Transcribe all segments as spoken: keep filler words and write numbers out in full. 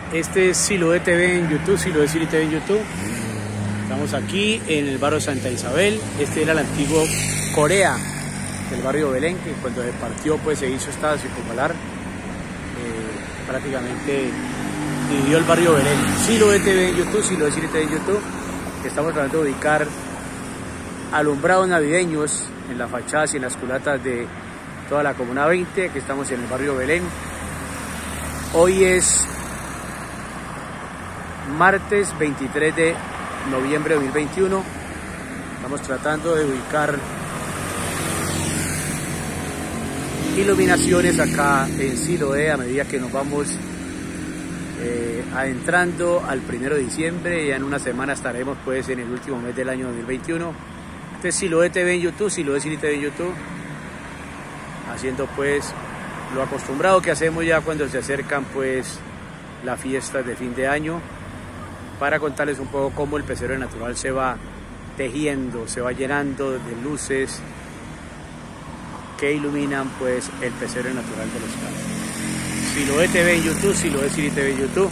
Este es Siloé T V en YouTube, Siloé City T V en YouTube. Estamos aquí en el barrio Santa Isabel. Este era el antiguo Corea del barrio Belén, que cuando se partió pues se hizo esta circunvalar. Eh, prácticamente dividió el barrio Belén. Siloé T V en YouTube, Siloé City T V en YouTube. Estamos tratando de ubicar alumbrados navideños en las fachadas y en las culatas de toda la Comuna veinte, que estamos en el barrio Belén. Hoy es martes veintitrés de noviembre de dos mil veintiuno. Estamos tratando de ubicar iluminaciones acá en Siloé a medida que nos vamos eh, adentrando al primero de diciembre. Ya en una semana estaremos pues en el último mes del año dos mil veintiuno. Este es Siloé T V en YouTube, Siloé City T V en YouTube, haciendo pues lo acostumbrado que hacemos ya cuando se acercan pues las fiestas de fin de año, para contarles un poco cómo el pesebre natural se va tejiendo, se va llenando de luces que iluminan pues el pesebre natural de los campos. Siloé T V en YouTube, Siloé City T V en YouTube.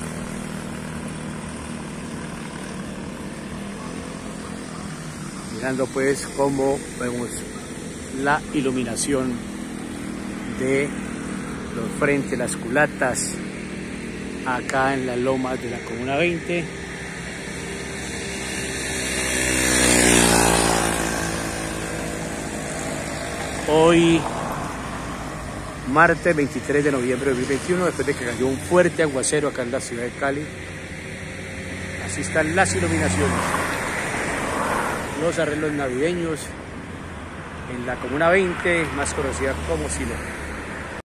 Mirando pues cómo vemos la iluminación de los frentes, las culatas acá en las lomas de la Comuna veinte. Hoy martes veintitrés de noviembre de dos mil veintiuno, después de que cayó un fuerte aguacero acá en la ciudad de Cali. Así están las iluminaciones, los arreglos navideños en la Comuna veinte, más conocida como Siloé.